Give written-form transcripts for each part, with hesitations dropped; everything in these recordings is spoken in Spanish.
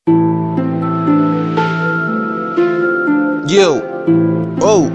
Yo, oh,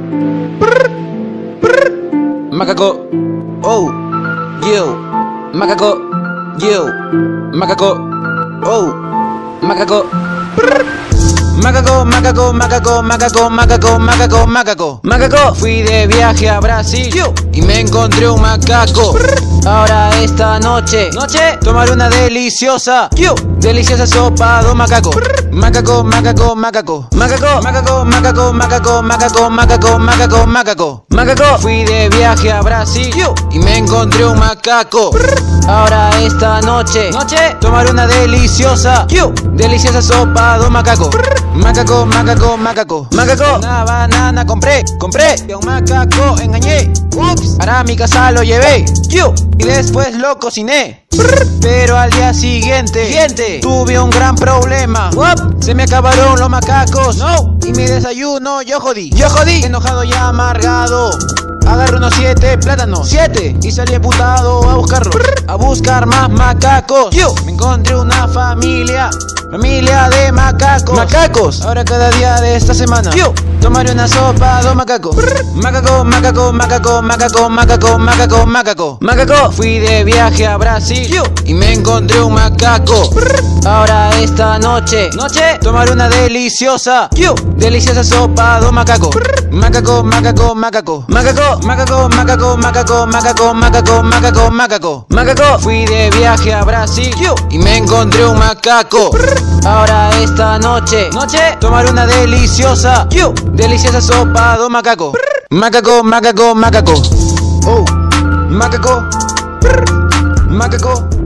macaco, oh, yo, macaco, yo, macaco, oh, macaco. Macaco, macaco, macaco, macaco, macaco, macaco, macaco, macaco. Fui de viaje a Brasil y me encontré un macaco. Ahora esta noche tomaré una deliciosa sopa de macaco. Macaco, macaco, macaco, macaco, macaco, macaco, macaco, macaco, macaco, macaco, macaco, macaco. Fui de viaje a Brasil y me encontré un macaco. Ahora esta noche tomaré una deliciosa sopa de macaco. Macaco, macaco, macaco, macaco. Una banana compré y a un macaco engañé. Ups, para mi casa lo llevé y después lo cociné. Pero al día siguiente tuve un gran problema. Se me acabaron los macacos y mi desayuno yo jodí. Enojado y amargado, agarré unos 7 plátanos y salí emputado a buscarlo, a buscar más macacos. Me encontré una familia de macacos. Ahora cada día de esta semana tomaré una sopa de macaco. Macaco, macaco, macaco, macaco, macaco, macaco, macaco, macaco. Fui de viaje a Brasil y me encontré un macaco. Ahora esta noche tomaré una deliciosa sopa de macaco. Macaco, macaco, macaco, macaco, macaco, macaco, macaco, macaco, macaco, macaco, macaco, macaco. Fui de viaje a Brasil y me encontré un macaco. Ahora esta noche tomaré una deliciosa sopa de macaco. Macaco, macaco, macaco, oh, macaco, macaco.